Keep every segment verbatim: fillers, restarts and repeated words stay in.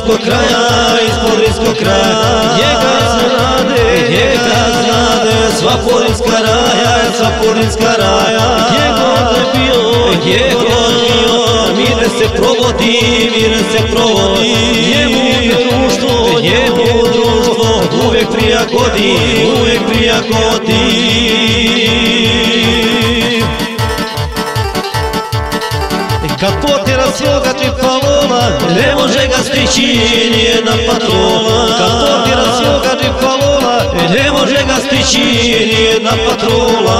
Podrinskog kraja, iz Podrinskog kraja, njega znade, njega znade, sva Podrinska raja, sva Podrinska raja, gdje god je bio, gdje god bio, mire se provodi, mire se provodi, njemu društvo, njemu društvo, uvijek prijagodi, uvijek prijagodi. Kad potjera svoga džipalola, ne može ga stići nijedna patrola. Kad potjera svoga džipalola, ne može ga stići nijedna patrola.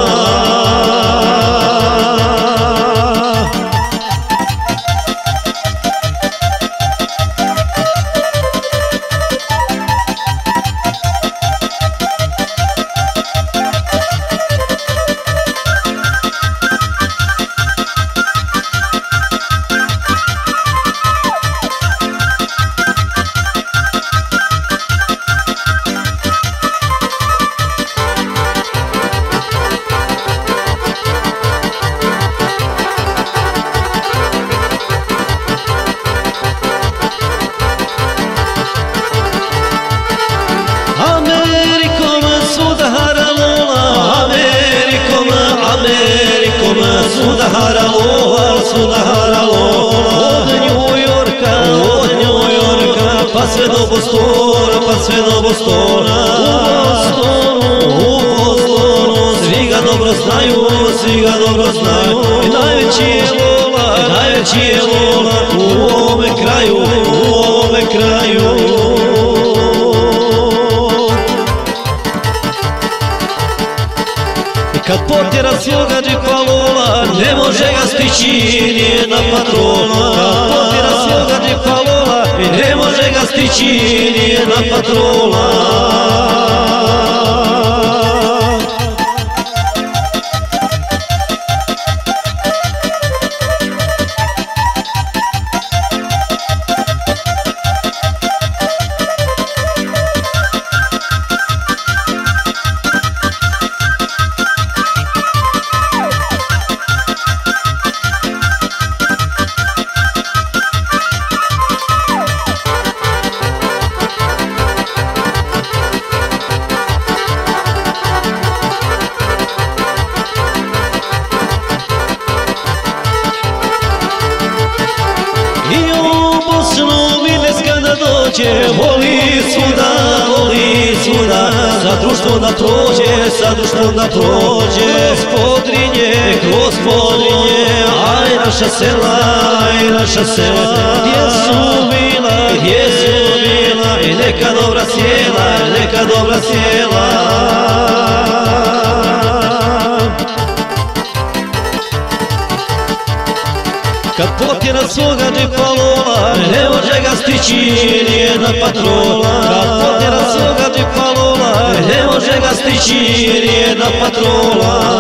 Svuda haralo, svuda haralo, od New Yorka, od New Yorka, pa sve do Bostona, pa sve do Bostona. U Bostonu, u Bostonu, svi ga dobro znaju, svi ga dobro znaju. I najveći je lola, najveći je lola u ovome kraju, u ovome kraju. Kad potjera svoga džipalola, ne može ga stići nijedna patrola. Kad potjera svoga džipalola, ne može ga stići nijedna patrola. Voli svuda, voli svuda, za društvo da prođe, za društvo da prođe. Gospodinje, gospodinje, aj naša sela, aj naša sela, gdje su bila, gdje su bila, i neka dobra sjela, neka dobra sjela. Kad potjera svoga džipalola, ne može ga stići nijedna patrola. Kad potjera svoga džipalola, ne može ga stići nijedna patrola.